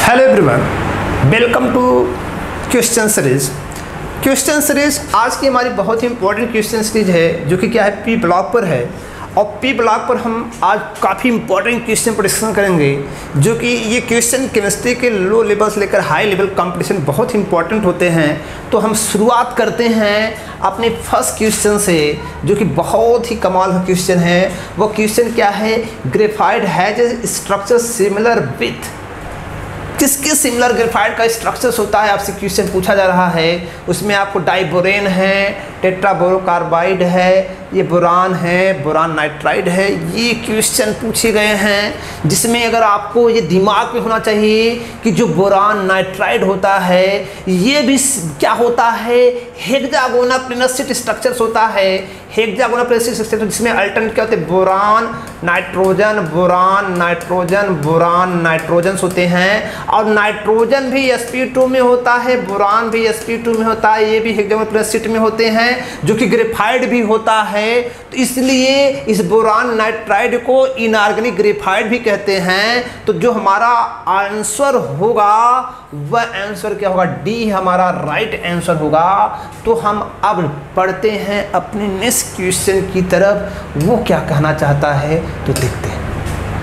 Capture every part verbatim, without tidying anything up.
Hello everyone, welcome to question series. Question series आज की हमारी बहुत ही इंपॉर्टेंट क्वेश्चन सीरीज है जो कि क्या है पी ब्लॉक पर है। और पी ब्लॉक पर हम आज काफ़ी इंपॉर्टेंट क्वेश्चन पर डिस्कशन करेंगे जो कि ये क्वेश्चन केमिस्ट्री के लो लेवल से लेकर हाई लेवल कंपटीशन बहुत इंपॉर्टेंट होते हैं। तो हम शुरुआत करते हैं अपने फर्स्ट क्वेश्चन से जो कि बहुत ही कमाल का क्वेश्चन है। वो क्वेश्चन क्या है, graphite has a structure similar with, किसके सिमिलर ग्रेफाइट का स्ट्रक्चर्स होता है आपसे क्वेश्चन पूछा जा रहा है। उसमें आपको डाइबोरेन है, टेट्राबोरोकार्बाइड है, ये बोरान है, बोरान नाइट्राइड है, ये क्वेश्चन पूछे गए हैं। जिसमें अगर आपको ये दिमाग में होना चाहिए कि जो बोरान नाइट्राइड होता है ये भी क्या होता है, हेक्सागोनल प्लेनसिट स्ट्रक्चर्स होता है। हेक्सागोनल प्लेनसिट स्ट्रक्चर जिसमें अल्टरनेट क्या होते हैं, boron nitrogen, boron nitrogen, boron nitrogen होते हैं। और नाइट्रोजन भी एस पी टू में होता है, बोरान भी एस पी टू में होता है, ये भी हेक्सागोनल प्लेनसिट में होते हैं जो कि ग्रेफाइट भी होता है। तो इसलिए इस बोरान नाइट्राइड को इनऑर्गेनिक ग्रेफाइट भी कहते हैं। तो जो हमारा आंसर होगा वह आंसर क्या होगा, डी हमारा राइट आंसर होगा। तो हम अब पढ़ते हैं अपने नेक्स्ट क्वेश्चन की तरफ, वो क्या कहना चाहता है तो देखते हैं।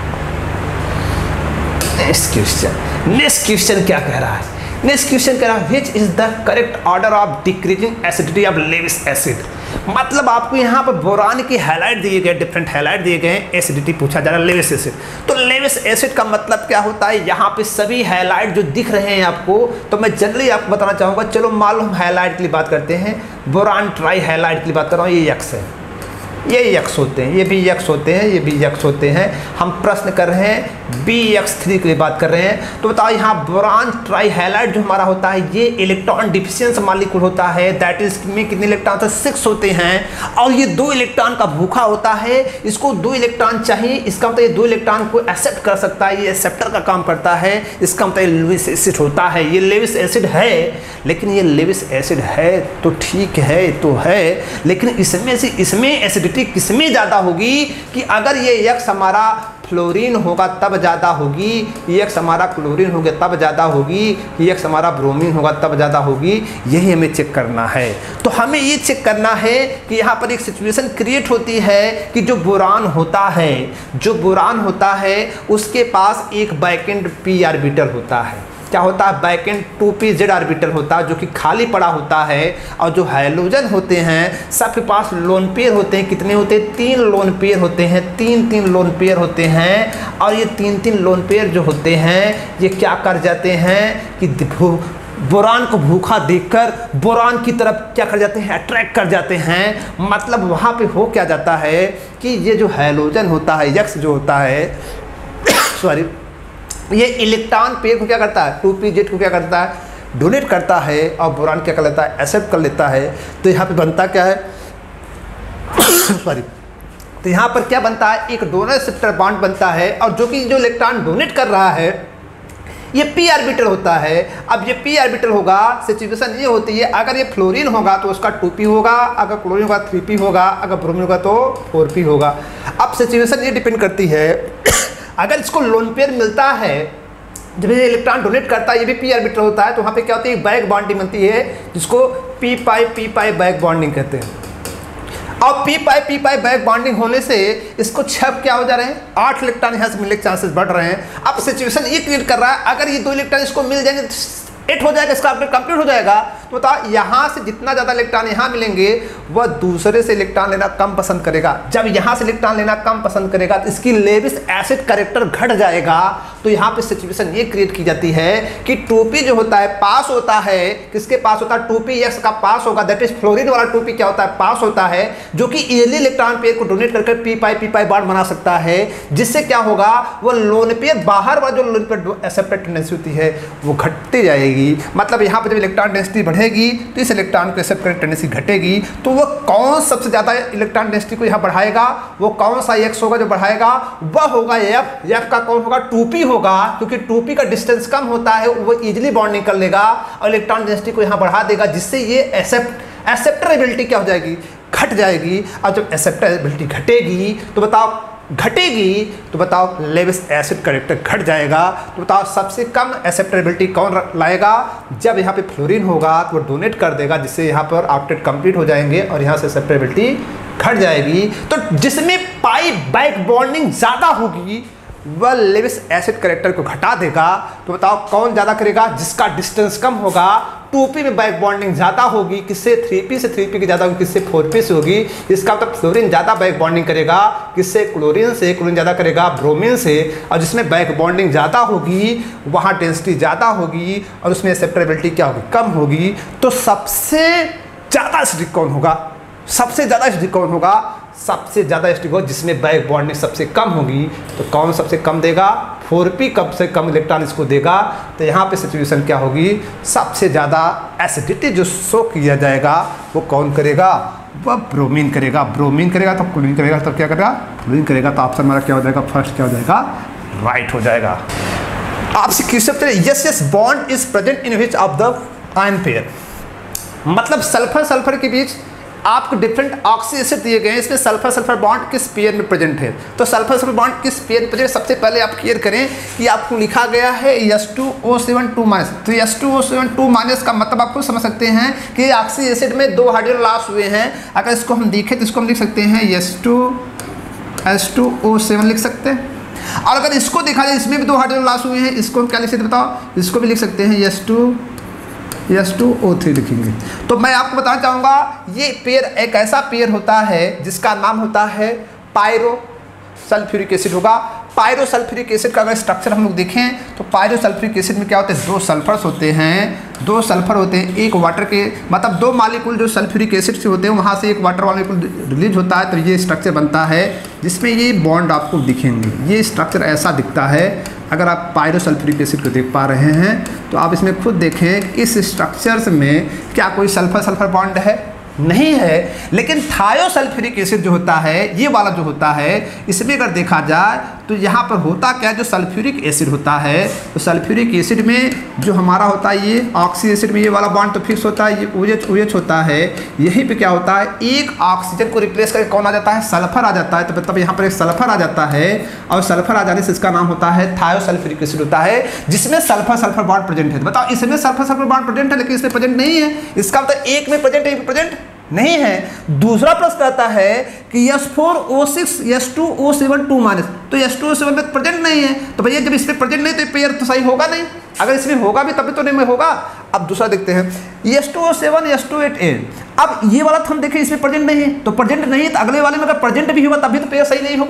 नेक्स्ट क्वेश्चन नेक्स्ट क्वेश्चन क्या कह रहा है, नेक्स्ट क्वेश्चन कह रहा है which is the correct order of decreasing acidity of Lewis acid. मतलब आपको यहाँ पर बोरान की हाईलाइट दिए गए, डिफरेंट हाईलाइट दिए गए हैं, एसिडिटी पूछा जा रहा है लेविस एसिड। तो लेविस एसिड का मतलब क्या होता है, यहाँ पे सभी हाईलाइट जो दिख रहे हैं आपको, तो मैं जनरली आपको बताना चाहूँगा। चलो मालूम हाईलाइट के लिए बात करते हैं, बोरान ट्राई हाईलाइट के लिए बात कर रहा हूँ, ये यक्स है, ये यक्स होते हैं, ये भी यक्स होते हैं, ये भी यक्स होते हैं। हम प्रश्न कर रहे हैं बी एक्स थ्री के लिए बात कर रहे हैं। तो बताओ यहाँ बोरान ट्राई हाईलाइट जो हमारा होता है ये इलेक्ट्रॉन डिफिशियंस मॉलिक्यूल होता है, दैट इज में कितने इलेक्ट्रॉन होते हैं, सिक्स होते हैं। और ये दो इलेक्ट्रॉन का भूखा होता है, इसको दो इलेक्ट्रॉन चाहिए, इसका मतलब ये दो इलेक्ट्रॉन को एक्सेप्ट कर सकता है, ये एक्सेप्टर का काम करता है। इसका मतलब लेविस एसिड होता है, ये लेविस एसिड है। लेकिन ये लेविस एसिड है तो ठीक है तो है, लेकिन इसमें से इसमें एसिडिटी किसमें ज़्यादा होगी कि अगर ये यक्स हमारा फ्लोरीन होगा तब ज़्यादा होगी, यक्स हमारा क्लोरीन होगा तब ज़्यादा होगी, यक्स हमारा ब्रोमीन होगा तब ज़्यादा होगी। यही हमें चेक करना है। तो हमें ये चेक करना है कि यहाँ पर एक सिचुएशन क्रिएट होती है कि जो बोरान होता है जो बोरान होता है उसके पास एक बैकेंड पी ऑर्बिटल होता है। क्या होता है, vacant two p z orbital होता है जो कि खाली पड़ा होता है। और जो हैलोजन होते हैं सबके पास लोन पेयर होते हैं, कितने होते हैं, तीन लोन पेयर होते हैं, तीन तीन लोन पेयर होते हैं। और ये तीन तीन लोन पेयर जो होते हैं ये क्या कर जाते हैं कि बोरान को भूखा देखकर बोरान की तरफ क्या कर जाते हैं, अट्रैक्ट कर जाते हैं। मतलब वहाँ पे हो क्या जाता है कि ये जो हैलोजन होता है, यक्स जो होता है सॉरी ये इलेक्ट्रॉन पेयर को क्या करता है, टू पी जेड को क्या करता है, डोनेट करता है। और बोरान क्या कर लेता है, एक्सेप्ट कर लेता है। तो यहाँ पे बनता क्या है सॉरी तो यहाँ पर क्या बनता है, एक डोनर एक्सेप्टर बॉन्ड बनता है। और जो कि जो इलेक्ट्रॉन डोनेट कर रहा है ये पी ऑर्बिटल होता है। अब ये पी ऑर्बिटल होगा, सिचुएशन ये होती है, अगर ये फ्लोरीन होगा तो उसका टू पी होगा, अगर क्लोरीन होगा थ्री पी होगा, अगर ब्रोमीन होगा तो फोर पी होगा। अब सिचुएशन ये डिपेंड करती है, अगर इसको लोन पेयर मिलता है, जब ये इलेक्ट्रॉन डोनेट करता है, ये भी पी ऑर्बिटल होता है, तो वहाँ पे क्या होती है, बैक बॉन्डिंग बनती है जिसको p pi P pi back bonding कहते हैं। और p pi P pi back bonding होने से इसको छह क्या हो जा रहे हैं, आठ इलेक्ट्रॉन यहाँ से मिलने के चांसेस बढ़ रहे हैं। अब सिचुएशन ये क्रिएट कर रहा है, अगर ये दो इलेक्ट्रॉन इसको मिल जाएंगे एट हो जाएगा, इसका ऑर्बिटल कंप्लीट हो जाएगा। तो बताओ यहाँ से जितना ज़्यादा इलेक्ट्रॉन यहाँ मिलेंगे वह दूसरे से इलेक्ट्रॉन लेना कम पसंद करेगा। जब यहाँ से इलेक्ट्रॉन लेना कम पसंद करेगा तो इसकी लेविस एसिड कैरेक्टर घट जाएगा। तो यहाँ पे सिचुएशन ये क्रिएट की जाती है कि टू पी जो होता है पास होता है, किसके पास होता है, टू पी एक्स का पास होगा, दैट इज फ्लोरीन वाला टू पी क्या होता है, पास होता है, जो कि इजीली इलेक्ट्रॉन पेयर को डोनेट करके p pi P pi bond बना सकता है। जिससे क्या होगा, वो लोन पेयर बाहर वाला जो लोन पेयर एक्सेप्टेड टेंडेंसी होती है वो घटती जाएगी। मतलब यहाँ पर जब इलेक्ट्रॉन डेंसिटी बढ़ेगी तो इस इलेक्ट्रॉन को एक्सेप्ट करने टेंडेंसी घटेगी। तो वो कौन सबसे ज़्यादा इलेक्ट्रॉन डेंसिटी को यहाँ बढ़ाएगा, वो कौन सा एक्स होगा जो बढ़ाएगा, वह होगा एफ। एफ का कौन होगा, टू पी होगा, क्योंकि टू पी का डिस्टेंस कम होता है, वो इजीली बॉन्डिंग कर लेगा और इलेक्ट्रॉन डेंसिटी को यहाँ बढ़ा देगा, जिससे ये एक्सेप्ट एक्सेप्टरेबिलिटी क्या हो जाएगी, घट जाएगी। और जब एक्सेप्टरेबिलिटी घटेगी तो बताओ घटेगी तो बताओ लेविस एसिड करेक्टर घट जाएगा। तो बताओ सबसे कम एक्सेप्टेबिलिटी कौन लाएगा? जब यहाँ पे फ्लोरीन होगा तो वो डोनेट कर देगा, जिससे यहाँ पर आउटलेट कंप्लीट हो जाएंगे और यहाँ से एक्सेप्टेबिलिटी घट जाएगी। तो जिसमें पाई बैक बॉन्डिंग ज़्यादा होगी वह लेविस एसिड करेक्टर को घटा देगा। तो बताओ कौन ज़्यादा करेगा? जिसका डिस्टेंस कम होगा। टू पी में बैक बॉन्डिंग ज़्यादा होगी, किससे? थ्री पी से। थ्री पी की ज़्यादा होगी, किससे? फोर पी से होगी। इसका मतलब फ्लोरीन ज़्यादा बैक बॉन्डिंग करेगा, किससे? क्लोरीन से। क्लोरीन ज़्यादा करेगा ब्रोमीन से। और जिसमें बैक बॉन्डिंग ज़्यादा होगी वहाँ डेंसिटी ज़्यादा होगी और उसमें एक्सेप्टेबिलिटी क्या होगी? कम होगी। तो सबसे ज़्यादा एसिडिक कौन होगा? सबसे ज़्यादा एसिडिक कौन होगा? सबसे ज़्यादा एसिडिक हो जिसमें बैक बॉन्डिंग सबसे कम होगी। तो कौन सबसे कम देगा? फोर पी कम से कम इलेक्ट्रॉन इसको देगा। तो यहाँ पे सिचुएशन क्या होगी? सबसे ज़्यादा एसिडिटी जो शो किया जाएगा वो कौन करेगा? वह ब्रोमीन करेगा। ब्रोमीन करेगा तो क्लोरीन करेगा, तो क्या करेगा? क्लोरीन करेगा। तो ऑप्शन हमारा क्या हो जाएगा? फर्स्ट क्या हो जाएगा? राइट हो जाएगा। आपसे question S S bond is present in which of the ion pair. मतलब सल्फर सल्फर के बीच आपको डिफरेंट ऑक्सी एसिड दिए गए हैं, इसमें सल्फर सल्फर बॉन्ड किस पेयर में प्रेजेंट है? तो सल्फर सल्फर बॉन्ड किस पेयर में प्रेजेंट? सबसे पहले आप क्लियर करें कि आपको लिखा गया है S two O seven two minus. तो S two O seven two minus का मतलब आपको समझ सकते हैं कि ऑक्सी एसिड में दो हाइड्रोजन लॉस हुए हैं। अगर इसको हम देखें तो इसको हम लिख सकते हैं S two S two O seven लिख सकते हैं। और अगर इसको देखा जाए इसमें भी दो हाइड्रोजन लॉस हुए हैं, इसको हम क्या लिख सकते हैं बताओ? इसको भी लिख सकते हैं S two S two O three लिखेंगे। तो मैं आपको बताना चाहूँगा ये पेयर एक ऐसा पेयर होता है जिसका नाम होता है पायरो सल्फ्यूरिक एसिड होगा। पायरो सल्फ्यूरिक एसिड का अगर स्ट्रक्चर हम लोग देखें तो पायरो सल्फ्यूरिक एसिड में क्या होते हैं? दो सल्फर्स होते हैं, दो सल्फर होते हैं, एक वाटर के मतलब दो मालिक्यूल जो सल्फ्यूरिक एसिड से होते हैं वहाँ से एक वाटर मालिक्यूल रिलीज होता है। तो ये स्ट्रक्चर बनता है जिसमें ये बॉन्ड आपको दिखेंगे। ये स्ट्रक्चर ऐसा दिखता है। अगर आप पायरो सल्फ्यूरिक एसिड को देख पा रहे हैं तो आप इसमें खुद देखें इस स्ट्रक्चर्स में क्या कोई सल्फर सल्फर बॉन्ड है? नहीं है। लेकिन थायोसल्फ्यूरिक एसिड जो होता है ये वाला जो होता है इसमें अगर देखा जाए तो यहाँ पर होता क्या है? जो सल्फ्यूरिक एसिड होता है तो सल्फ्यूरिक एसिड में जो हमारा होता है ये ऑक्सी एसिड में ये वाला बॉन्ड तो फिक्स होता है, ये ओएच ओएच होता है। यहीं पे क्या होता है? एक ऑक्सीजन को रिप्लेस करके कौन आ जाता है? सल्फर आ जाता है। तो मतलब यहाँ पर एक सल्फर आ जाता है और सल्फर आ जाने से इसका नाम होता है थायोसल्फ्यूरिक एसिड होता है जिसमें सल्फर सल्फर बॉन्ड प्रेजेंट है। बताओ इसमें सल्फर सल्फर बॉन्ड प्रेजेंट है लेकिन इसमें प्रेजेंट नहीं है। इसका मतलब एक में प्रेजेंट है, एक में प्रेजेंट नहीं है। दूसरा प्रश्न आता है कि S four O six S two O seven two minus. तो एस टू ओ सेवन में प्रेजेंट नहीं है तो भैया जब इसमें प्रेजेंट नहीं तो पेयर तो सही होगा नहीं। अगर इसमें होगा भी तभी तो नहीं में होगा। अब दूसरा देखते हैं S two O seven S two eight A. अब ये वाला तो हम देखें इसमें प्रेजेंट नहीं है तो प्रेजेंट नहीं है तो अगले वाले में अगर प्रेजेंट भी होगा तभी तो पेयर सही नहीं होगा।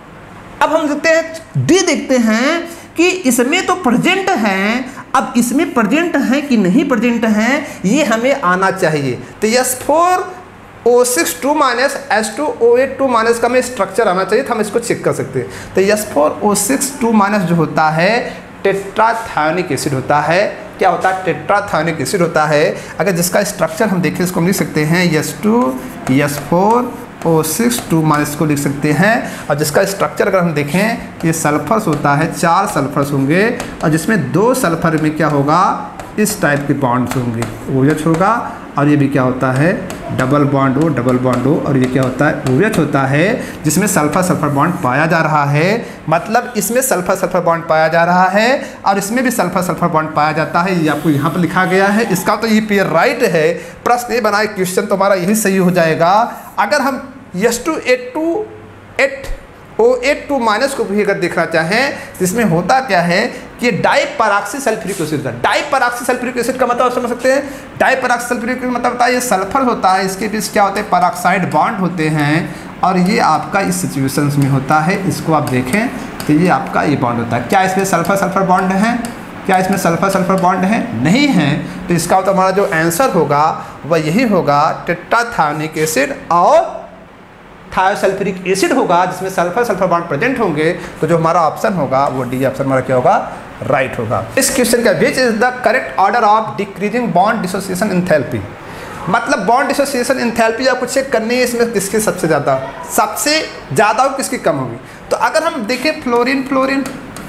अब हम देखते हैं डी देखते हैं कि इसमें तो प्रेजेंट हैं। अब इसमें प्रेजेंट है कि नहीं प्रेजेंट हैं ये हमें आना चाहिए। तो S four O six two minus S two O eight two minus का हमें स्ट्रक्चर आना चाहिए तो हम इसको चेक कर सकते हैं। तो S four O six two minus जो होता है टेट्राथायोनिक एसिड होता है। क्या होता है? टेट्राथायोनिक एसिड होता है। अगर जिसका स्ट्रक्चर हम देखें इसको हम लिख सकते हैं S two S four O six two minus को लिख सकते हैं। और जिसका स्ट्रक्चर अगर हम देखें ये सल्फर्स होता है, चार सल्फर्स होंगे और जिसमें दो सल्फर में क्या होगा? इस टाइप के बॉन्ड्स होंगे, ओएच होगा। और ये भी क्या होता है? डबल बॉन्ड हो, डबल बॉन्ड हो। और ये क्या होता है? ओएच होता है जिसमें सल्फर सल्फर बॉन्ड पाया जा रहा है। मतलब इसमें सल्फर सल्फर बॉन्ड पाया जा रहा है और इसमें भी सल्फर सल्फर बॉन्ड पाया जाता है। ये आपको यहाँ पर लिखा गया है। इसका तो ये पेयर राइट है। प्रश्न ये बनाए क्वेश्चन तो हमारा यही सही हो जाएगा। अगर हम S two eight two eight O eight two minus को भी अगर देखना चाहें तो इसमें होता क्या है कि डाई पैराक्सी सल्फ्यूरिक एसिड का डाई पैराक्सी सल्फ्यूरिक एसिड का मतलब समझ सकते हैं। डाई पैराक्सी सल्फ्यूरिक का मतलब होता है ये सल्फर होता है, इसके बीच क्या होते हैं? पैराक्साइड बॉन्ड होते हैं और ये आपका इस सिचुएशंस में होता है। इसको आप देखें तो ये आपका ये बॉन्ड होता है। क्या इसमें सल्फर सल्फर बॉन्ड है? क्या इसमें सल्फर सल्फर बॉन्ड है? नहीं है। तो इसका तो हमारा जो आंसर होगा वह यही होगा टेट्राथायोनिक एसिड और थायोसल्फ्यूरिक एसिड होगा जिसमें सल्फर सल्फर बॉन्ड प्रेजेंट होंगे। तो जो हमारा ऑप्शन होगा वो डी ऑप्शन हमारा क्या होगा? राइट होगा। इस क्वेश्चन का which is the correct order of decreasing bond dissociation enthalpy. मतलब बॉन्ड डिसोसिएशन एंथैल्पी आपको चेक करनी है इसमें किसकी सबसे ज़्यादा सबसे ज़्यादा और किसकी कम होगी। तो अगर हम देखें fluorine fluorine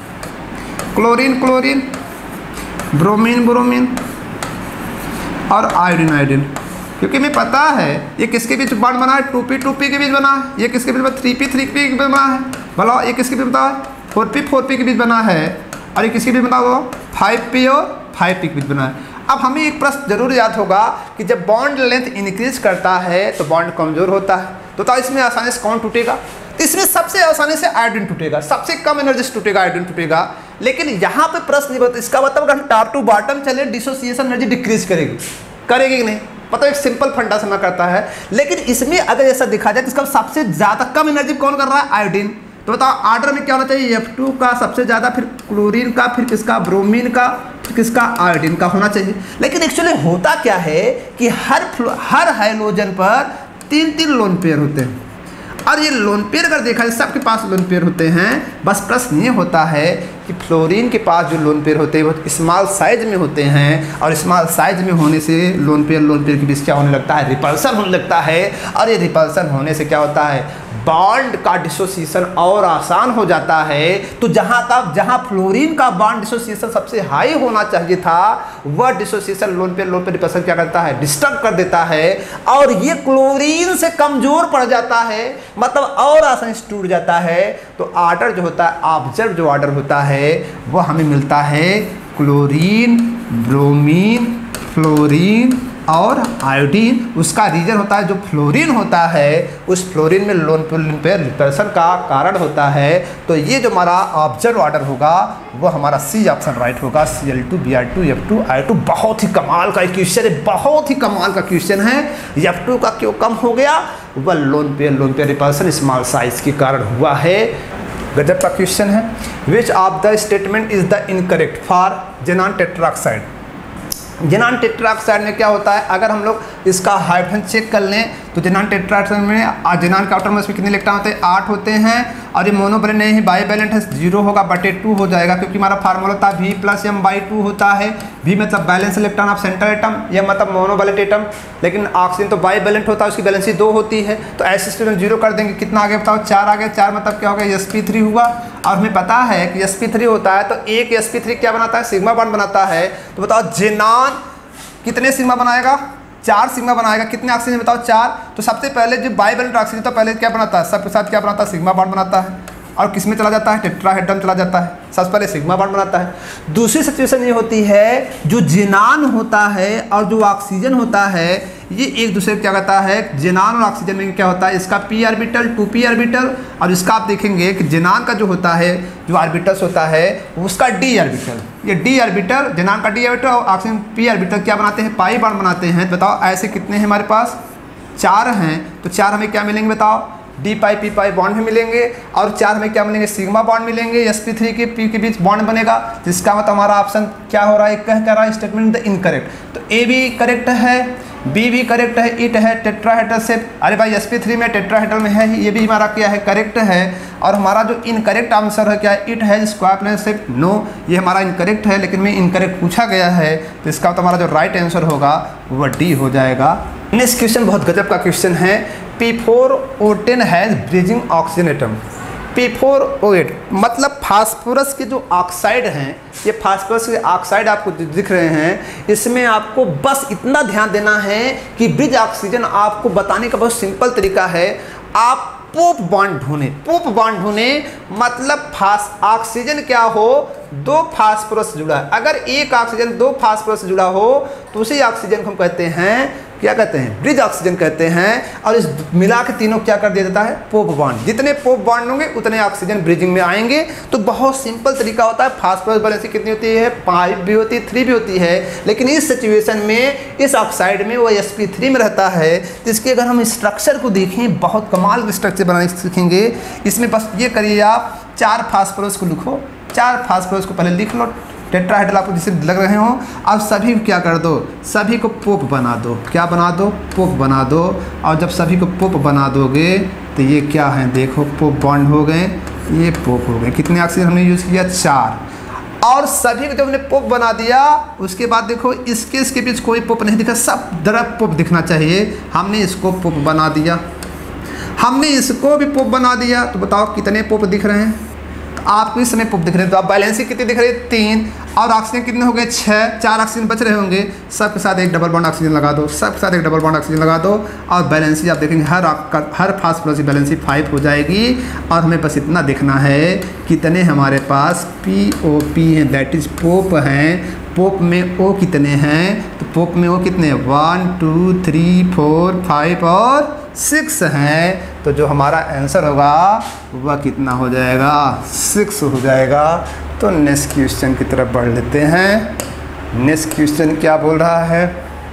chlorine chlorine bromine bromine और आयोडीन आयोडीन, क्योंकि हमें पता है ये किसके बीच बॉन्ड बना है? टू पी टू पी के बीच बना है। ये किसके बीच बना? थ्री पी थ्री पी के बीच बना है। बोलो ये किसके बीच बताओ, फोर पी फोर पी के बीच बना है, और ये किसके बीच बताओ, फाइव पी और फाइव पी के बीच बना है। अब हमें एक प्रश्न जरूर याद होगा कि जब बॉन्ड लेंथ इंक्रीज करता है तो बॉन्ड कमजोर होता है, तो, तो इसमें आसानी से कौन टूटेगा, इसमें सबसे आसानी से आयोडीन टूटेगा, सबसे कम एनर्जी से टूटेगा आयोडीन टूटेगा। लेकिन यहाँ पे प्रश्न नहीं बता, इसका मतलब अगर हम टॉप टू बॉटम चले डिसोसिएशन एनर्जी डिक्रीज करेगी, करेगी कि नहीं, पता एक सिंपल फंडा से करता है। लेकिन इसमें अगर ऐसा देखा जाए तो इसका सबसे ज्यादा कम एनर्जी कौन कर रहा है, आयोडीन। तो बताओ ऑर्डर में क्या होना चाहिए, एफ टू का सबसे ज्यादा, फिर क्लोरीन का, फिर किसका, ब्रोमीन का, फिर किसका, आयोडीन का होना चाहिए। लेकिन एक्चुअली होता क्या है कि हर हर हाइड्रोजन पर तीन तीन लोन पेयर होते हैं, और ये लोन पेयर अगर देखा जाए सबके पास लोन पेयर होते हैं। बस प्रश्न ये होता है कि फ्लोरीन के पास जो लोन पेयर होते हैं वो स्मॉल साइज में होते हैं, और स्मॉल साइज में होने से लोन पेयर लोन पेयर के बीच क्या होने लगता है, रिपल्सन होने लगता है। और ये रिपल्सन होने से क्या होता है, बॉन्ड का डिसोसिएशन और आसान हो जाता है। तो जहाँ तक जहाँ फ्लोरीन का बॉन्ड डिसोसिएशन सबसे हाई होना चाहिए था, वह dissociation lone pair lone pair repulsion क्या करता है, डिस्टर्ब कर देता है, और ये क्लोरीन से कमजोर पड़ जाता है, मतलब और आसानी से टूट जाता है। तो ऑर्डर जो होता है, ऑब्जर्व जो ऑर्डर होता है वो हमें मिलता है क्लोरीन, ब्रोमीन, फ्लोरीन और आयोडीन। उसका रीजन होता है जो फ्लोरीन होता है, उस फ्लोरीन में लोन पेयर रिपल्सन का कारण होता है। तो ये जो हमारा ऑब्जर्व ऑर्डर होगा वो हमारा सी ऑप्शन राइट होगा, C L two, B R two, F two, I two. बहुत ही कमाल का क्वेश्चन है, बहुत ही कमाल का क्वेश्चन है। एफ टू का क्यों कम हो गया, वह lone pair lone pair repulsion small size के कारण हुआ है। गजब का क्वेश्चन है। Which of the statement is the incorrect for xenon tetroxide. Xenon tetroxide में क्या होता है, अगर हम लोग इसका हाइड्रोजन चेक कर लें तो जेनॉन टेट्राऑक्साइड में जेनॉन के आउटर में कितने इलेक्ट्रॉन होते हैं, आठ होते हैं, और ये मोनोवैलेंट नहीं है, बाईवैलेंट है, जीरो होगा बटे टू हो जाएगा, क्योंकि हमारा फार्मूला था V plus M by two होता है। वी मतलब valence electron of centre atom, यह मतलब मोनोवैलेंट एटम, लेकिन ऑक्सीजन तो बाईवैलेंट होता है, उसकी बैलेंसी दो होती है। तो ऐसे स्टेटमेंट जीरो कर देंगे, कितना आगे बताओ, चार आगे, चार मतलब क्या होगा, एस पी थ्री हुआ। और हमें पता है कि एस पी थ्री होता है तो एक एस पी थ्री क्या बनाता है, सिग्मा बॉन्ड बनाता है। तो बताओ जेनॉन कितने सिग्मा बनाएगा, चार सिग्मा बनाएगा। कितने ऑक्सीजन बताओ, चार। तो सबसे पहले जो बाईवैलेंट ऑक्सीजन तो पहले क्या बनाता है, सबके साथ क्या बनाता है, सिग्मा बॉन्ड बनाता है। और किस में चला जाता है, टेट्राहेड्रन चला जाता है, सबसे पहले सिग्मा बॉन्ड बनाता है। दूसरी सिचुएशन ये होती है, जो जेनॉन होता है और जो ऑक्सीजन होता है ये एक दूसरे को क्या कहता है, जेनॉन और ऑक्सीजन में क्या होता है, इसका P orbital, two P orbital, और इसका आप देखेंगे कि जेनॉन का जो होता है, जो ऑर्बिटल्स होता है उसका डी ऑर्बिटल, ये डी ऑर्बिटल, जेनॉन का डी ऑर्बिटल और ऑक्सीजन पी ऑर्बिटल क्या बनाते हैं, पाई बॉन्ड बनाते हैं। तो बताओ ऐसे कितने हैं हमारे पास, चार हैं। तो चार हमें क्या मिलेंगे बताओ, D pi P pi bond में मिलेंगे, और चार में क्या मिलेंगे, सिग्मा बॉन्ड मिलेंगे, एस पी थ्री के पी के बीच बॉन्ड बनेगा, जिसका मतलब हमारा ऑप्शन क्या हो रहा है, कह कर रहा है स्टेटमेंट द इनकरेक्ट। तो ए भी करेक्ट है, बी भी करेक्ट है, इट है टेट्राहेड्रल से, अरे भाई एस पी थ्री में टेट्राहेड्रल में है, ये भी हमारा क्या है, करेक्ट है। और हमारा जो इनकरेक्ट आंसर है क्या है, इट है स्क्वायर प्लेन शेप, नो, ये हमारा इनकरेक्ट है, लेकिन में इनकरेक्ट पूछा गया है, तो इसका तो हमारा जो राइट आंसर होगा वह डी हो जाएगा। नेक्स्ट क्वेश्चन बहुत गजब का क्वेश्चन है। P four O ten has bridging oxygen atom. P four O eight मतलब फास्फोरस के जो ऑक्साइड हैं, ये फास्फोरस के ऑक्साइड आपको दिख रहे हैं, इसमें आपको बस इतना ध्यान देना है कि ब्रिज ऑक्सीजन आपको बताने का बहुत सिंपल तरीका है। आप पोप बॉन्ड ढूंढे, पोप बॉन्ड ढूंढे मतलब फास ऑक्सीजन क्या हो, दो फास्फोरस से जुड़ा है। अगर एक ऑक्सीजन दो फास्फोरस से जुड़ा हो तो उसी ऑक्सीजन को हम कहते हैं, क्या कहते हैं, ब्रिज ऑक्सीजन कहते हैं। और इस मिला के तीनों क्या कर दिया जाता है, पोप बॉन्ड। जितने पोप बॉन्ड होंगे उतने ऑक्सीजन ब्रिजिंग में आएंगे। तो बहुत सिंपल तरीका होता है। फास्फोरस बैलेंसी कितनी होती है, फाइव भी होती है, थ्री भी होती है, लेकिन इस सिचुएशन में इस ऑक्साइड में वो एस पी थ्री में रहता है। जिसके अगर हम स्ट्रक्चर को देखें, बहुत कमाल के स्ट्रक्चर बनाने सीखेंगे। इसमें बस ये करिए, आप चार फास्फोरस को लिखो, चार फास्फोरस को पहले लिख लो, टेट्राहेड्रल आपको जिसे लग रहे हो। अब सभी को क्या कर दो, सभी को पोप बना दो। क्या बना दो, पोप बना दो। और जब सभी को पोप बना दोगे तो ये क्या है, देखो पोप बॉन्ड हो गए, ये पोप हो गए। कितने ऑक्सीजन हमने यूज़ किया, चार। और सभी को जब हमने पोप बना दिया, उसके बाद देखो इसके इसके बीच कोई पोप नहीं दिखा, सब तरफ पोप दिखना चाहिए। हमने इसको पोप बना दिया, हमने इसको भी पोप बना दिया। तो बताओ कितने पोप दिख रहे हैं। आपको इस समय पोप दिख रहे हैं, तो आप वैलेंसी कितनी दिख रही है, तीन, और ऑक्सीजन कितने हो गए, छः, चार ऑक्सीजन बच रहे होंगे, सबके साथ एक डबल बॉन्ड ऑक्सीजन लगा दो, सबके साथ एक डबल बॉन्ड ऑक्सीजन लगा दो, और बैलेंसी आप देखेंगे हर आपका हर फास्फोरस की बैलेंसी फाइव हो जाएगी। और हमें बस इतना देखना है कितने हमारे पास पी ओ पी हैं, दैट इज पोप हैं। पोप में ओ कितने हैं, तो पोप में ओ कितने हैं, one two three four five और सिक्स हैं। तो जो हमारा आंसर होगा वह कितना हो जाएगा, सिक्स हो जाएगा। तो नेक्स्ट क्वेश्चन की तरफ बढ़ लेते हैं। नेक्स्ट क्वेश्चन क्या बोल रहा है,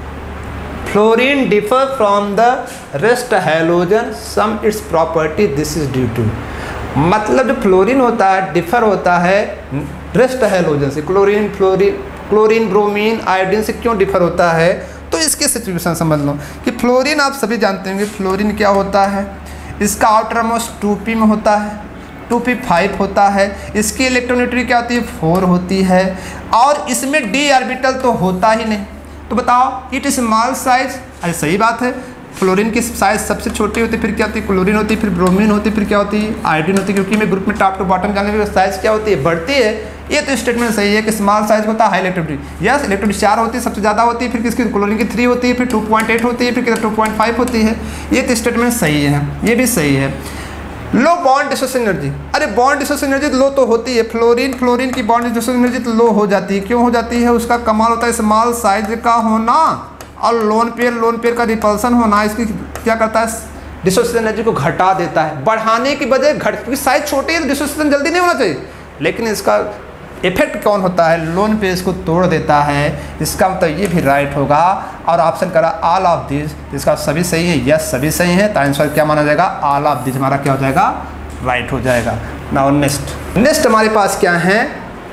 fluorine differ from the rest halogen some its property this is due to. मतलब जो फ्लोरीन होता है डिफर होता है रेस्ट हैलोजन से, chlorine fluorine chlorine bromine iodine से क्यों डिफर होता है, तो इसके सिचुएशन समझ लो कि फ्लोरीन आप सभी जानते होंगे फ्लोरीन क्या होता है, इसका आउटर मोस्ट टू पी में होता है, टू पी फाइव होता है, इसकी इलेक्ट्रोनेट्री क्या होती है, फोर होती है, और इसमें डी ऑर्बिटल तो होता ही नहीं। तो बताओ इट स्मॉल साइज, अरे सही बात है, फ्लोरीन की साइज सबसे छोटी होती है, फिर क्या होती है, क्लोरीन होती है, फिर ब्रोमीन होती है, फिर क्या होती है, आयोडीन होती है, क्योंकि मैं ग्रुप में टॉप टू बॉटम जाने की साइज क्या होती है, बढ़ती है। ये तो स्टेटमेंट सही है कि स्मॉल साइज होता है हाई इलेक्ट्रोनिटी, यस इलेक्ट्रोनिटी चार होती है सबसे ज़्यादा होती है, फिर किसकी क्लोरीन की थ्री होती है, फिर टू पॉइंट एट होती है, फिर कितना टू पॉइंट फाइव होती है। ये तो स्टेटमेंट सही है, ये भी सही है। लो बॉन्ड डिसोसिएशन एनर्जी, अरे बॉन्ड डिसोसिएशन एनर्जी लो तो होती है, फ्लोरीन फ्लोरीन की बॉन्ड डिसोसिएशन एनर्जी तो लो हो जाती है, क्यों हो जाती है, उसका कमाल होता है स्मॉल साइज का होना और लोन पेयर लोन पेयर का रिपल्सन होना। इसकी क्या करता है, डिसोसिएशन एनर्जी को घटा देता है, बढ़ाने की बजाय घट, क्योंकि साइज छोटी है तो डिसोसिएशन जल्दी नहीं होना चाहिए, लेकिन इसका इफेक्ट कौन होता है, लोन पे इसको तोड़ देता है। इसका मतलब ये भी राइट होगा। और ऑप्शन करा ऑल ऑफ दिस, इसका सभी सही है, यस सभी सही है, तो आंसर क्या माना जाएगा, ऑल ऑफ दिस हमारा क्या हो जाएगा, राइट हो जाएगा। नाउ नेक्स्ट नेक्स्ट हमारे पास क्या है,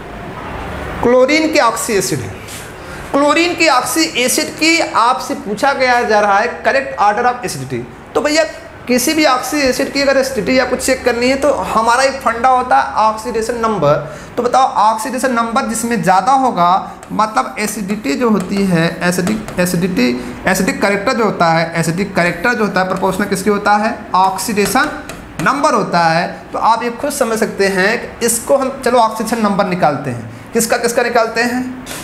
क्लोरीन के ऑक्सी एसिड है। क्लोरीन की ऑक्सी एसिड की आपसे पूछा गया जा रहा है करेक्ट ऑर्डर ऑफ एसिडिटी। तो भैया किसी भी ऑक्सी एसिड की अगर एसिडिटी आपको चेक करनी है तो हमारा एक फंडा होता है ऑक्सीडेशन नंबर। तो बताओ ऑक्सीडेशन नंबर जिसमें ज़्यादा होगा, मतलब एसिडिटी जो होती है, एसिडिक एसिडिटी एसिडिक करेक्टर जो होता है, एसिडिक करेक्टर जो होता है प्रोपोर्शनल किसकी होता है, ऑक्सीडेशन नंबर होता है। तो आप ये खुद समझ सकते हैं कि इसको हम चलो ऑक्सीडेशन नंबर निकालते हैं, किसका किसका निकालते हैं,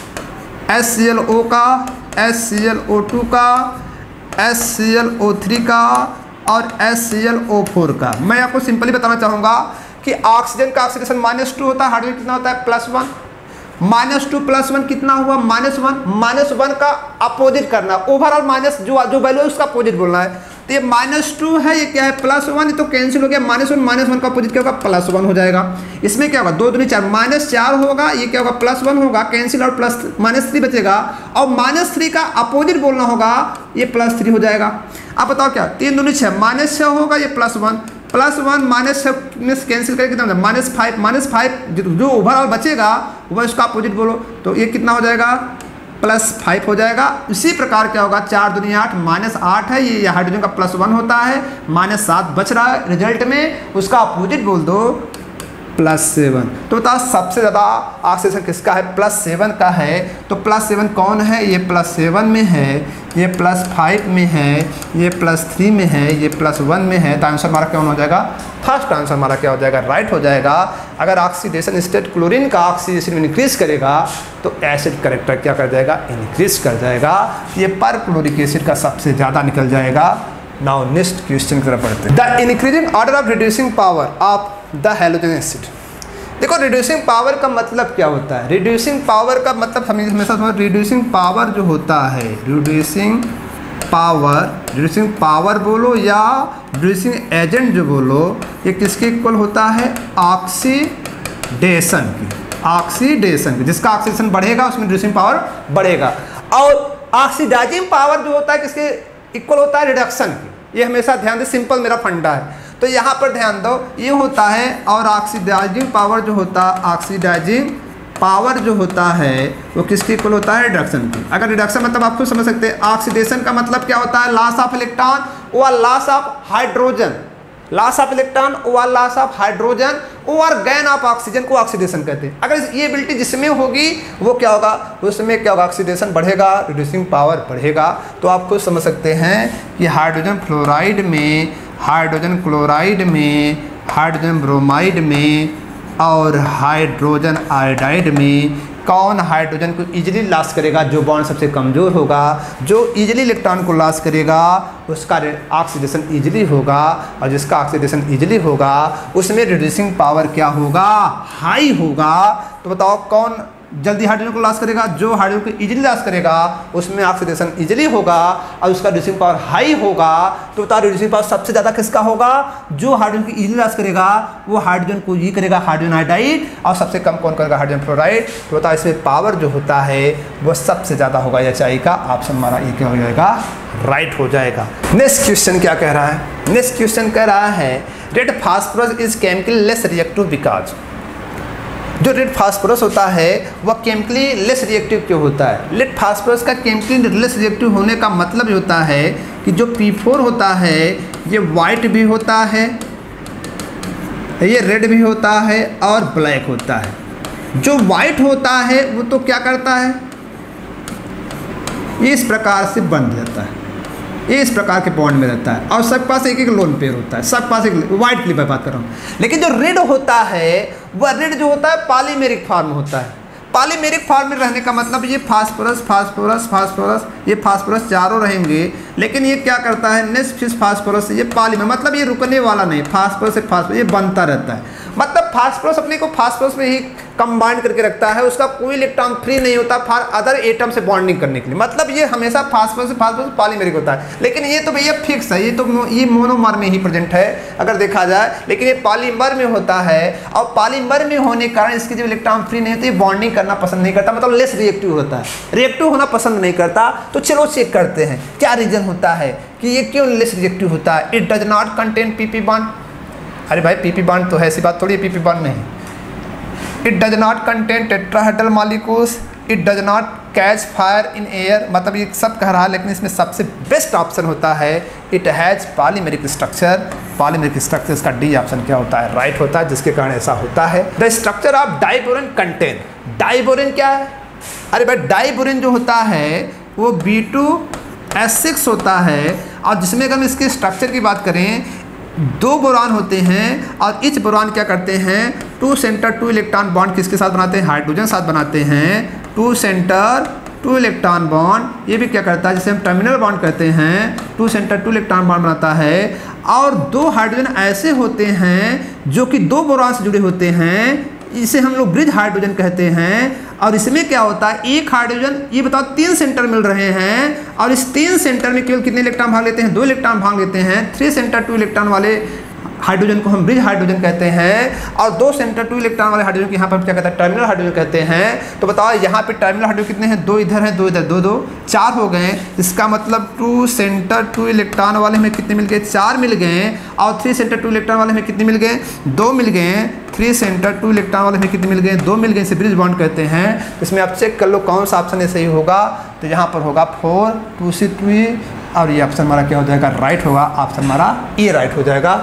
एस सी एल ओ का, S C L O two का, S C L O three का और S C L O four का। मैं आपको सिंपली बताना चाहूँगा कि ऑक्सीजन का ऑक्सीडेशन माइनस टू होता है, हाइड्रोजन कितना होता है plus one, minus two plus one कितना हुआ माइनस वन, माइनस वन का अपोजिट करना, ओवरऑल माइनस जो जो वैल्यू है उसका अपोजिट बोलना है। तो ये माइनस टू है, ये क्या है प्लस वन, तो कैंसिल हो गया, माइनस वन माइनस वन का अपोजिट क्या होगा प्लस वन हो जाएगा। इसमें क्या होगा दो दूनी चार, माइनस चार होगा, ये क्या होगा प्लस वन होगा, कैंसिल और प्लस माइनस थ्री बचेगा, और माइनस थ्री का अपोजिट बोलना होगा, ये प्लस थ्री हो जाएगा। अब बताओ क्या, तीन दूनी छः, माइनस छः होगा, ये plus one, plus one minus छः कैंसिल करके कितना माइनस फाइव, माइनस फाइव जो ओवरऑल बचेगा वह इसका अपोजिट बोलो, तो ये कितना हो जाएगा प्लस फाइव हो जाएगा। इसी प्रकार क्या होगा, चार दुनिया आठ, माइनस आठ है, ये हाइड्रोजन का प्लस वन होता है, माइनस सात बच रहा है रिजल्ट में, उसका अपोजिट बोल दो प्लस सेवन। तो बताओ सबसे ज़्यादा ऑक्सीडेशन किसका है, प्लस सेवन का है। तो प्लस सेवन कौन है, ये प्लस सेवन में है, ये प्लस फाइव में है, ये प्लस थ्री में है, ये प्लस वन में है। तो आंसर हमारा क्या हो जाएगा, फर्स्ट आंसर हमारा क्या हो जाएगा, राइट हो जाएगा। अगर ऑक्सीडेशन स्टेट क्लोरीन का ऑक्सीडेशन इंक्रीज करेगा तो एसिड करेक्टर क्या कर जाएगा, इंक्रीज कर जाएगा। ये पर क्लोरिक एसिड का सबसे ज़्यादा निकल जाएगा। नाउ नेक्स्ट क्वेश्चन की तरफ बढ़ते हैं। The increasing order of reducing power of the halogen acid. देखो रिड्यूसिंग पावर का मतलब क्या होता है, रिड्यूसिंग पावर का मतलब हमें हमेशा समझ, रिड्यूसिंग पावर जो होता है, रिड्यूसिंग पावर, रिड्यूसिंग पावर बोलो या रिड्यूसिंग एजेंट जो बोलो, ये किसके इक्वल होता है, ऑक्सीडेशन की, ऑक्सीडेशन की। जिसका ऑक्सीडेशन बढ़ेगा उसमें रिड्यूसिंग पावर बढ़ेगा। और ऑक्सीडाइजिंग पावर जो होता है किसके इक्वल होता है, रिडक्शन की। ये हमेशा ध्यान दे, सिंपल मेरा फंडा है, तो यहाँ पर ध्यान दो, ये होता है। और ऑक्सीडाइजिंग पावर जो होता है, ऑक्सीडाइजिंग पावर जो होता है वो किसके इक्वल होता है, रिडक्शन की। अगर रिडक्शन मतलब आप खुद समझ सकते हैं, ऑक्सीडेशन का मतलब क्या होता है, लॉस ऑफ इलेक्ट्रॉन व loss of hydrogen, loss of electron व लॉस ऑफ हाइड्रोजन और गेन ऑफ ऑक्सीजन को ऑक्सीडेशन कहते हैं। अगर ये एबिलिटी जिसमें होगी वो क्या होगा, उसमें क्या होगा, ऑक्सीडेशन बढ़ेगा, रिड्यूसिंग पावर बढ़ेगा। तो आप खुद समझ सकते हैं कि हाइड्रोजन फ्लोराइड में, हाइड्रोजन क्लोराइड में, हाइड्रोजन ब्रोमाइड में और हाइड्रोजन आयोडाइड में कौन हाइड्रोजन को इजीली लॉस करेगा? जो बॉन्ड सबसे कमज़ोर होगा, जो इजीली इलेक्ट्रॉन को लॉस करेगा उसका ऑक्सीडेशन इजीली होगा, और जिसका ऑक्सीडेशन इजीली होगा उसमें रिड्यूसिंग पावर क्या होगा? हाई होगा। तो बताओ कौन जल्दी हाइड्रोजन को लॉस करेगा? जो हाइड्रोजन को इजीली लॉस करेगा उसमें ऑक्सीडेशन इजीली होगा और उसका रिड्यूसिंग पावर हाई होगा। तो बताओ रिड्यूसिंग पावर सबसे ज़्यादा किसका होगा? जो हाइड्रोजन को इजीली लॉस करेगा वो हाइड्रोजन को ये करेगा हाइड्रोजन आयोडाइड, और सबसे कम कौन करेगा? Hydrogen fluoride. तो बताओ इसमें पावर जो होता है वो सबसे ज़्यादा होगा एच आई का। ऑप्शन हमारा ये क्या हो जाएगा? राइट हो जाएगा। नेक्स्ट क्वेश्चन क्या कह रहा है? नेक्स्ट क्वेश्चन कह रहा है red phosphorus is chemically less reactive because. जो रेड फास्फोरस होता है वह केमिकली लेस रिएक्टिव क्यों होता है? रेड फास्फोरस का केमिकली लेस रिएक्टिव होने का मतलब ये होता है कि जो पी फोर होता है ये वाइट भी होता है, ये रेड भी होता है और ब्लैक होता है। जो वाइट होता है वो तो क्या करता है? ये इस प्रकार से बन जाता है, ये इस प्रकार के बॉन्ड में रहता है, और सबके पास एक एक लोन पेयर होता है, सबके पास एक वाइट क्लिप बात कर रहा हूँ। लेकिन जो रेड होता है वह रेड जो होता है पॉलीमेरिक फॉर्म में होता है। पॉलीमेरिक फॉर्म में रहने का मतलब ये फास्फोरस फास्फोरस फास्फोरस ये फास्फोरस चारों रहेंगे, लेकिन ये क्या करता है? नेक्स्ट फिश फास्फोरस ये पॉलीमर, मतलब ये रुकने वाला नहीं, फास्फोरस से फास्फोरस ये बनता रहता है। मतलब फास्फोरस अपने को फास्फोरस में ही कंबाइंड करके रखता है, उसका कोई इलेक्ट्रॉन फ्री नहीं होता फॉर अदर एटम से बॉन्डिंग करने के लिए। मतलब ये हमेशा फास्फोरस से फास्फोरस पॉलीमेरिक होता है। लेकिन ये तो भैया फिक्स है, ये तो ये मोनोमर में ही प्रेजेंट है अगर देखा जाए, लेकिन ये पॉलीमर में होता है, और पॉलीमर में होने के कारण इसकी जो इलेक्ट्रॉन फ्री नहीं होती, बॉन्डिंग करना पसंद नहीं करता, मतलब लेस रिएक्टिव होता है, रिएक्टिव होना पसंद नहीं करता। तो चलो चेक करते हैं क्या रीजन होता है कि ये क्यों लेस रिएक्टिव होता है। It does not contain PP bond. अरे भाई पीपी बॉन्ड तो है, ऐसी बात थोड़ी, पीपी बॉन्ड नहीं। It does not contain tetrahedral molecules, it does not catch fire in air, मतलब ये सब कह रहा है, लेकिन इसमें सबसे बेस्ट ऑप्शन होता है it has polymeric structure. Polymeric structure इसका डी ऑप्शन क्या होता है? राइट होता है, जिसके कारण ऐसा होता है। The structure of diborane contain. Diborane क्या है? अरे भाई डाइबोरेन जो होता है वो बी टू एस सिक्स होता है, और जिसमें अगर हम इसके स्ट्रक्चर की बात करें, दो बोरान होते हैं और इच बोरान क्या करते हैं? Two centre two electron bond किसके साथ बनाते हैं? हाइड्रोजन साथ बनाते हैं। Two centre two electron bond ये भी क्या करता है? जिसे हम टर्मिनल बॉन्ड कहते हैं, two centre two electron bond बनाता है। और दो हाइड्रोजन ऐसे होते हैं जो कि दो बोरान से जुड़े होते हैं, इसे हम लोग ब्रिज हाइड्रोजन कहते हैं। और इसमें क्या होता है? एक हाइड्रोजन, ये बताओ तीन सेंटर मिल रहे हैं, और इस तीन सेंटर में केवल कितने इलेक्ट्रॉन भाग लेते हैं? दो इलेक्ट्रॉन भाग लेते हैं। थ्री सेंटर टू इलेक्ट्रॉन वाले हाइड्रोजन को हम ब्रिज हाइड्रोजन कहते हैं, और दो सेंटर टू इलेक्ट्रॉन वाले हाइड्रोजन को यहाँ पर क्या कहते हैं? टर्मिनल हाइड्रोजन कहते हैं। तो बताओ यहाँ पे टर्मिनल हाइड्रोजन कितने हैं? दो इधर हैं, दो इधर, दो दो चार हो गए। इसका मतलब टू सेंटर टू इलेक्ट्रॉन वाले में कितने मिल गए? चार मिल गए। और थ्री सेंटर टू इलेक्ट्रॉन वाले में कितने मिल गए? दो मिल गए। थ्री सेंटर टू इलेक्ट्रॉन वाले में कितने मिल गए? दो मिल गए। इसे ब्रिज बॉन्ड कहते हैं। इसमें आप चेक कर लो कौन सा ऑप्शन है सही होगा। तो यहाँ पर होगा फोर टू सी टू, और ये ऑप्शन हमारा क्या हो जाएगा? राइट होगा। ऑप्शन हमारा ये राइट हो जाएगा।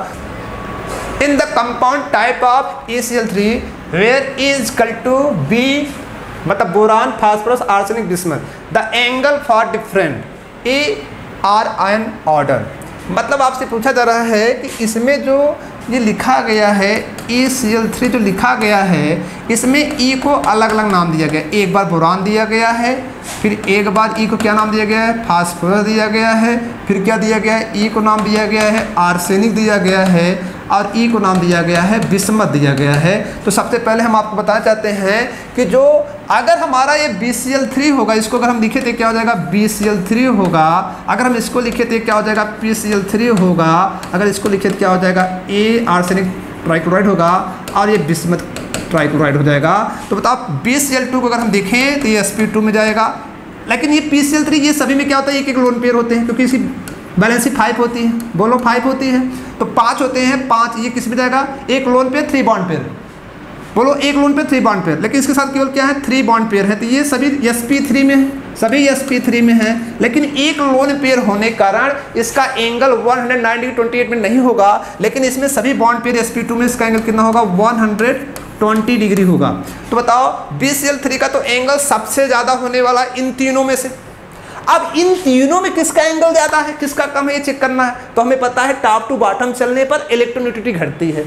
In the compound type of A C L three where A is equal to B, मतलब boron phosphorus arsenic bismuth, the angle for different A R ion order, मतलब आपसे पूछा जा रहा है कि इसमें जो ये लिखा गया है A C L three जो लिखा गया है, इसमें E को अलग अलग नाम दिया गया। एक बार बोरान दिया गया है, फिर एक बार E को क्या नाम दिया गया है? फास्फोरस दिया गया है। फिर क्या दिया गया है? E को नाम दिया गया है आर्सेनिक दिया गया है, और E को नाम दिया गया है बिस्मथ दिया गया है। तो सबसे पहले हम आपको बताना चाहते हैं कि जो अगर हमारा ये बी सी एल थ्री होगा, इसको अगर हम लिखे तो क्या हो जाएगा? बी सी एल थ्री होगा। अगर हम इसको लिखे तो क्या हो जाएगा? पी सी एल थ्री होगा। अगर इसको लिखे तो क्या हो जाएगा? ए आर्सेनिक ट्राइक्लोराइड होगा, और ये बिस्मथ ट्राइक्लोराइड हो जाएगा। तो बताओ बी सी एल टू को अगर हम देखें तो ये एस पी टू में जाएगा। लेकिन ये पी सी एल थ्री ये सभी में क्या होता है? एक एक लोन पेयर होते हैं, क्योंकि इसकी बैलेंसी फाइव होती है। बोलो फाइव होती है, तो पाँच होते हैं। पाँच ये किस में जाएगा? एक lone pair three bond pair. बोलो एक लोन पे थ्री बॉन्ड पेयर, लेकिन इसके साथ केवल क्या है? थ्री बॉन्ड पेयर है। तो ये सभी एस पी थ्री में है, सभी एस पी थ्री में है। लेकिन एक लोन पेयर होने के कारण इसका angle one ninety two twenty eight में नहीं होगा, लेकिन इसमें सभी bond pair S P two में इसका एंगल कितना होगा? वन ट्वेंटी डिग्री होगा। तो बताओ बी सी एल थ्री का तो एंगल सबसे ज़्यादा होने वाला इन तीनों में से। अब इन तीनों में किसका एंगल ज़्यादा है, किसका कम है, ये चेक करना है। तो हमें पता है टॉप टू बॉटम चलने पर इलेक्ट्रोनेगेटिविटी घटती है।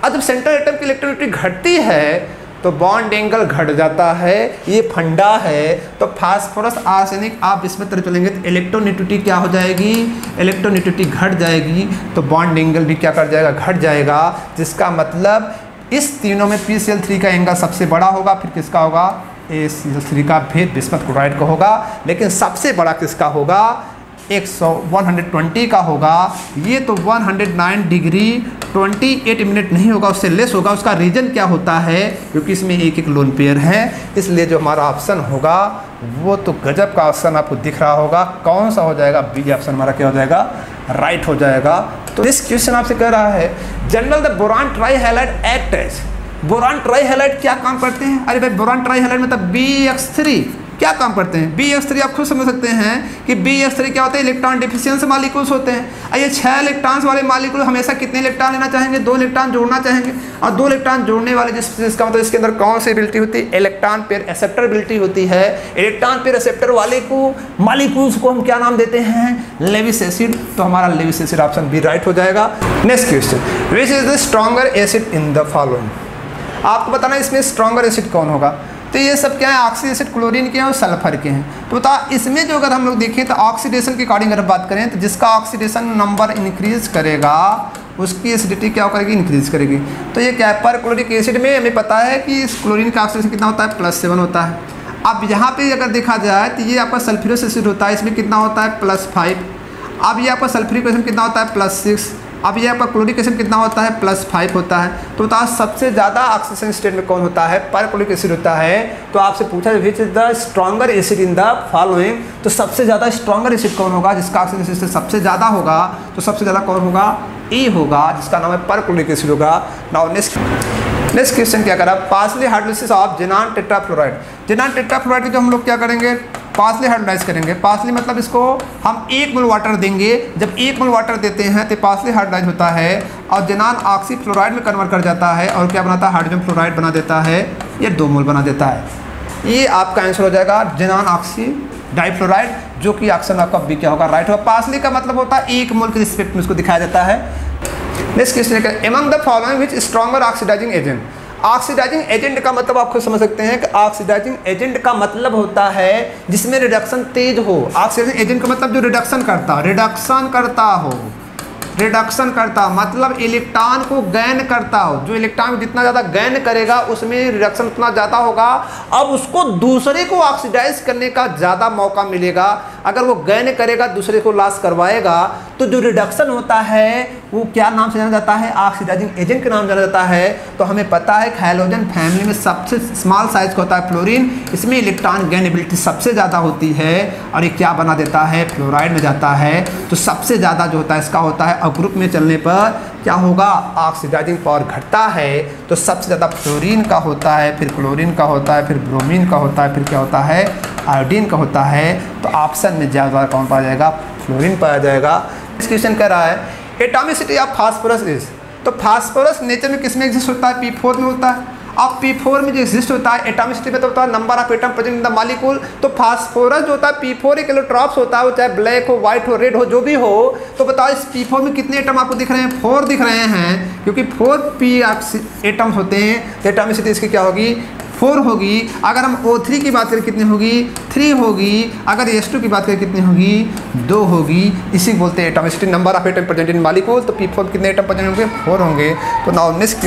अब जब सेंट्रल एटम की इलेक्ट्रॉनिटी घटती है तो बॉन्ड एंगल घट जाता है, ये फंडा है। तो फास्फोरस आर्सेनिक आप इसमें तरफ चलेंगे तो इलेक्ट्रोनेगेटिविटी क्या हो जाएगी, इलेक्ट्रोनेगेटिविटी घट जाएगी, तो बॉन्ड एंगल भी क्या कर जाएगा, घट जाएगा। जिसका मतलब इस तीनों में पी सी एल थ्री का एंगल सबसे बड़ा होगा, फिर किसका होगा, ए सी एल थ्री का फिर बिस्मथ क्लोराइड का होगा, लेकिन सबसे बड़ा किसका होगा, एक सौ एक सौ बीस का होगा। ये तो एक सौ नौ डिग्री अट्ठाईस मिनट नहीं होगा, उससे लेस होगा। उसका रीजन क्या होता है, क्योंकि इसमें एक एक लोन पेयर है, इसलिए जो हमारा ऑप्शन होगा वो तो गजब का ऑप्शन आपको दिख रहा होगा। कौन सा हो जाएगा, बी ऑप्शन हमारा क्या हो जाएगा, राइट हो जाएगा। तो इस क्वेश्चन आपसे कह रहा है general the boron trihalide act as, boron trihalide क्या काम करते हैं, अरे भाई बोरान ट्राई हैलाइड मतलब बी एक्स थ्री क्या काम करते हैं। बी एक्स थ्री आप खुद समझ सकते हैं कि बी एक्स थ्री क्या होता है, इलेक्ट्रॉन डिफिशियंस मालिक्यूल्स होते हैं। ये छह इलेक्ट्रॉन्स वाले मालिक्यूल हमेशा कितने इलेक्ट्रॉन लेना चाहेंगे, दो इलेक्ट्रॉन जोड़ना चाहेंगे, और दो इलेक्ट्रॉन जोड़ने वाले जिस जिसका मतलब इसके अंदर कौन सी एबिलिटी होती है, इलेक्ट्रॉन पेयर एक्सेप्टर एबिलिटी होती है। इलेक्ट्रॉन पेयर एक्सेप्टर वाले को मालिक्यूल्स को हम क्या नाम देते हैं, लेविस एसिड। तो हमारा Lewis acid option B right हो जाएगा। Next question, which is the stronger acid in the following, आपको बताना इसमें स्ट्रॉन्गर एसिड कौन होगा। तो ये सब क्या है, ऑक्सी एसिड, क्लोरीन के हैं और सल्फर के हैं। तो बता इसमें जो अगर हम लोग देखें तो ऑक्सीडेशन के अकॉर्डिंग अगर बात करें तो जिसका ऑक्सीडेशन नंबर इंक्रीज करेगा उसकी एसिडिटी क्या करेगी, इंक्रीज करेगी। तो ये क्या है, पर क्लोरिक एसिड में हमें पता है कि इस क्लोरीन का ऑक्सीडेशन कितना होता है, प्लस सेवन होता है। अब यहाँ पे अगर देखा जाए तो ये आपका सल्फ्यूरिक एसिड होता है, इसमें कितना होता है, प्लस फाइव। अब ये आपका सल्फ्यूरिक एसिड कितना होता है, प्लस सिक्स। अब ये आपका क्लोरिक एसिड कितना होता है, प्लस फाइव होता है। तो बताओ सबसे ज़्यादा ऑक्सीडेशन स्टेट में कौन होता है, पर क्लोरिक एसिड होता है। तो आपसे पूछा which is the stronger acid in the following, तो सबसे ज़्यादा स्ट्रॉन्गर एसिड कौन होगा, जिसका ऑक्सीडेशन स्टेट सबसे ज़्यादा होगा। तो सबसे ज़्यादा कौन होगा, ए होगा, जिसका नाम है पर क्लोरिक एसिड होगा। नाउ नेक्स्ट नेक्स्ट क्वेश्चन क्या करा, partially hydrolysis of xenon tetrafluoride. Xenon tetrafluoride जो हम लोग क्या करेंगे, पार्शली हाइड्रोलाइज करेंगे। पार्शली मतलब इसको हम एक मोल वाटर देंगे, जब एक मोल वाटर देते हैं तो पार्शली हाइड्रोलाइज होता है और जेनान ऑक्सी फ्लोराइड में कन्वर्ट कर जाता है और क्या बनाता है, हाइड्रोजन फ्लोराइड बना देता है, ये दो मोल बना देता है। ये आपका आंसर हो जाएगा जेनान ऑक्सी डाइफ्लोराइड, जो कि ऑप्शन आपका बी क्या होगा, राइट होगा। पार्शली का मतलब होता है एक मोल के रिस्पेक्ट में इसको दिखाया जाता है। नेक्स्ट क्वेश्चन है, among the following which stronger oxidising agent. Oxidising agent का मतलब आप खुद समझ सकते हैं कि ऑक्सीडाइजिंग एजेंट का मतलब होता है जिसमें रिडक्शन तेज हो। ऑक्सीडाइजिंग एजेंट का मतलब जो रिडक्शन करता रिडक्शन करता हो रिडक्शन करता मतलब इलेक्ट्रॉन को गैन करता हो। जो इलेक्ट्रॉन जितना ज़्यादा गैन करेगा उसमें रिडक्शन उतना ज़्यादा होगा, अब उसको दूसरे को ऑक्सीडाइज करने का ज़्यादा मौका मिलेगा। अगर वो गैन करेगा दूसरे को लॉस करवाएगा तो जो रिडक्शन होता है वो क्या नाम से जाना जाता है, ऑक्सीडाइजिंग एजेंट के नाम जाना जाता है। तो हमें पता है हैलोजन फैमिली में सबसे स्मॉल साइज का होता है फ्लोरीन, इसमें इलेक्ट्रॉन गैन एबिलिटी सबसे ज़्यादा होती है और ये क्या बना देता है, फ्लोराइड में जाता है। तो सबसे ज़्यादा जो होता है इसका होता है, और ग्रुप में चलने पर क्या होगा, ऑक्सीडाइजिंग पावर घटता है तो सबसे ज़्यादा फ्लोरीन का होता है, फिर क्लोरीन का होता है, फिर ब्रोमीन का होता है, फिर क्या होता है, आयोडीन का होता है। तो ऑप्शन में ज़्यादा कौन पाया जाएगा, फ्लोरीन पाया जाएगा। इस क्वेश्चन कह रहा है एटॉमिसिटी ऑफ फास्फोरस इज, तो फास्फोरस नेचर में किस में एग्जिस्ट होता है, पी फोर में होता है। अब पी फोर में जो एग्जिस्ट होता है एटॉमिसिटी में तो होता है number of atom present in the molecule. तो फास्फोरस जो होता है पी फोर एक इलेक्ट्रॉन्स होता है, वो चाहे ब्लैक हो, व्हाइट हो, रेड हो, जो भी हो। तो बताओ इस पी फोर में कितने एटम आपको दिख रहे हैं, फोर दिख रहे हैं, क्योंकि फोर पी एटम्स होते हैं। तो एटॉमिसिटी इसकी क्या होगी, फोर होगी। अगर हम ओ थ्री की बात करें कितनी होगी, थ्री होगी। अगर एस टू की बात करें कितनी होगी, दो होगी। इसी बोलते हैं atomicity, number of atom present in molecule. तो पी फोर कितने एटम प्रेजेंट होंगे, फोर होंगे। तो now next,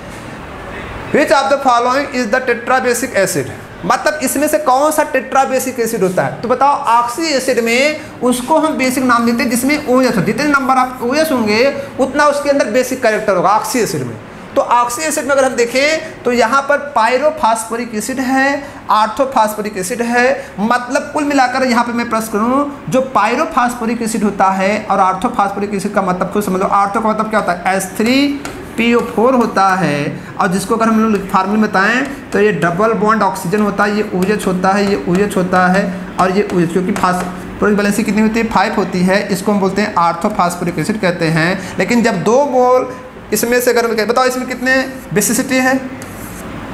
which of the following is the tetrabasic acid, मतलब इसमें से कौन सा टेट्राबेसिक एसिड होता है। तो बताओ ऑक्सी एसिड में उसको हम बेसिक नाम देते हैं जिसमें ओएस हो, जितने नंबर ऑफ ओएस होंगे उतना उसके अंदर बेसिक कैरेक्टर होगा ऑक्सी एसिड में। तो ऑक्सी एसिड में अगर हम देखें तो यहाँ पर पायरोफॉस्फोरिक एसिड है, आर्थोफॉस्फोरिक एसिड है। मतलब कुल मिलाकर यहाँ पे मैं प्रश्न करूँ, जो पायरोफॉस्फोरिक एसिड होता है और आर्थोफॉस्फोरिक एसिड का मतलब खुद समझ लो। आर्थो का मतलब क्या होता है, S three P O four होता है, और जिसको अगर हम लोग फार्मूले में बताएं तो ये डबल बॉन्ड ऑक्सीजन होता है, ये ओएच होता है, ये ओएच होता है और ये ओएच, क्योंकि फास्फोरिक बैलेंसी कितनी होती है, फाइव होती है। इसको हम बोलते हैं आर्थोफॉस्फोरिक एसिड कहते हैं। लेकिन जब दो मोल इसमें से अगर बताओ इसमें कितने बेसिसिटी है,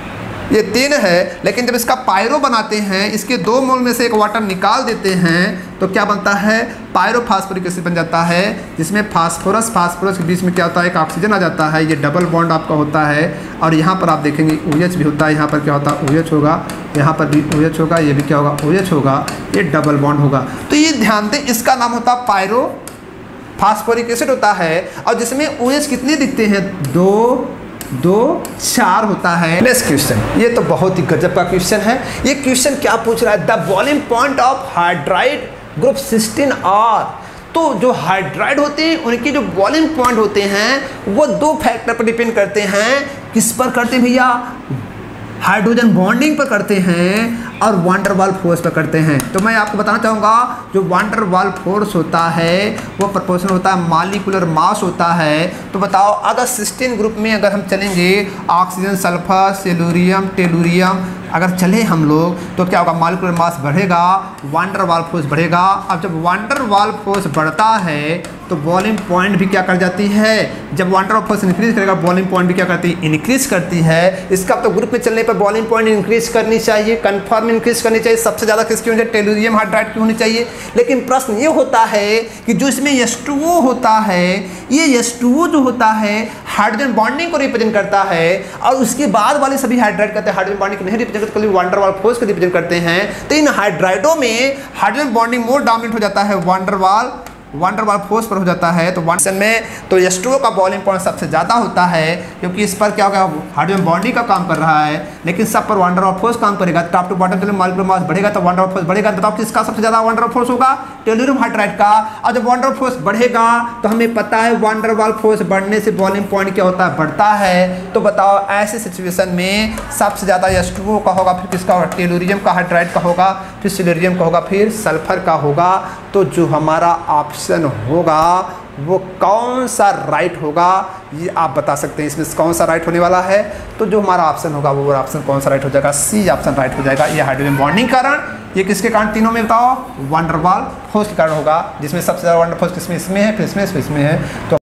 ये तीन है, लेकिन जब इसका पायरो बनाते हैं, इसके दो मोल में से एक वाटर निकाल देते हैं तो क्या बनता है, पायरोफॉस्फोरिक एसिड बन जाता है, जिसमें फास्फोरस फास्फोरस के बीच में क्या होता है, एक ऑक्सीजन आ जाता है, ये डबल बॉन्ड आपका होता है। और यहाँ पर आप देखेंगे OH भी होता है, यहाँ पर क्या होता है OH होगा, यहाँ पर भी OH होगा, ये भी क्या होगा OH होगा, ये डबल बॉन्ड होगा। तो ये ध्यान दें, इसका नाम होता है पायरो फास्फोरिक एसिड होता है, और जिसमें OH कितने दिखते हैं, दो दो चार होता है। नेक्स्ट क्वेश्चन, ये तो बहुत ही गजब का क्वेश्चन है। ये क्वेश्चन क्या पूछ रहा है, the boiling point of hydride group sixteen are. तो जो हाइड्राइड होते हैं उनके जो बॉइलिंग पॉइंट होते हैं वो दो फैक्टर पर डिपेंड करते हैं। किस पर करते हैं भैया, हाइड्रोजन बॉन्डिंग पर करते हैं और वान डेर वाल फोर्स पर करते हैं। तो मैं आपको बताना चाहूँगा, जो वान डेर वाल फोर्स होता है वो प्रोपोर्शनल होता है मॉलिक्यूलर मास होता है। तो बताओ, अगर सिस्टीन ग्रुप में अगर हम चलेंगे, ऑक्सीजन, सल्फर, सेलूरियम, टेलूरियम अगर चले हम लोग, तो क्या होगा, मॉलिक्यूलर मास बढ़ेगा, वान डेर वाल फोर्स बढ़ेगा। अब जब वान डेर वाल फोर्स बढ़ता है तो बॉइलिंग पॉइंट भी क्या कर जाती है, जब van der Waals force increase करेगा, बॉइलिंग पॉइंट भी क्या करती है, इंक्रीज करती है। इसका तो ग्रुप में चलने पर बॉइलिंग पॉइंट इंक्रीज करनी चाहिए, कन्फर्म इंक्रीज करनी चाहिए। सबसे ज़्यादा किसकी होनी चाहिए, टेलूरियम हाइड्राइड की होनी चाहिए। लेकिन प्रश्न ये होता है कि जो इसमें एच टू ओ होता है, ये एच टू ओ जो होता है हाइड्रोजन बॉन्डिंग को रिप्रेजेंट करता है, और उसके बाद वाले सभी हाइड्राइड करते हैं हाइड्रोजन बॉन्डिंग को नहीं रिप्रेजेंट करते, वान डेर वाल फोर्स को रिप्रेजेंट करते हैं। तो इन हाइड्राइडों में हाइड्रोजन बॉन्डिंग मोर डोमिनेट हो जाता है, वान डेर वाल वान डेर वाल फोर्स पर हो जाता है। तो वन में तो एच टू ओ का बॉइलिंग पॉइंट सबसे ज़्यादा होता है, क्योंकि इस पर क्या होगा, हाइड्रोजन बॉन्डिंग का काम कर रहा है, लेकिन सब पर वान डेर वाल फोर्स काम करेगा। टॉप टू बॉटम चले मॉलिक्यूलर मास बढ़ेगा तो वान डेर वाल फोर्स बढ़ेगा। बताओ किसका सबसे ज़्यादा वान डेर वाल फोर्स होगा, टेलूरियम हाइड्राइड का। और जब वान डेर वाल फोर्स बढ़ेगा तो हमें पता है वान डेर वाल फोर्स बढ़ने से बॉइलिंग पॉइंट क्या होता है, बढ़ता है। तो बताओ, ऐसे सिचुएशन में सबसे ज़्यादा एच टू ओ का होगा, फिर किसका होगा, टेलूरियम का हाइड्राइड का होगा, फिर सिलेरियम का होगा, फिर सल्फर का होगा। तो जो हमारा ऑप्शन होगा वो कौन सा राइट होगा, ये आप बता सकते हैं। इसमें कौन सा राइट होने वाला है, तो जो हमारा ऑप्शन होगा वो ऑप्शन कौन सा राइट हो जाएगा, सी ऑप्शन राइट हो जाएगा। ये हाइड्रोजन बॉन्डिंग कारण, ये किसके कारण, तीनों में बताओ, वान डेर वाल फोर्स के कारण होगा, जिसमें सबसे ज़्यादा वान डेर वाल फोर्स किसमें, इसमें है, फिर इसमें इसमें है। तो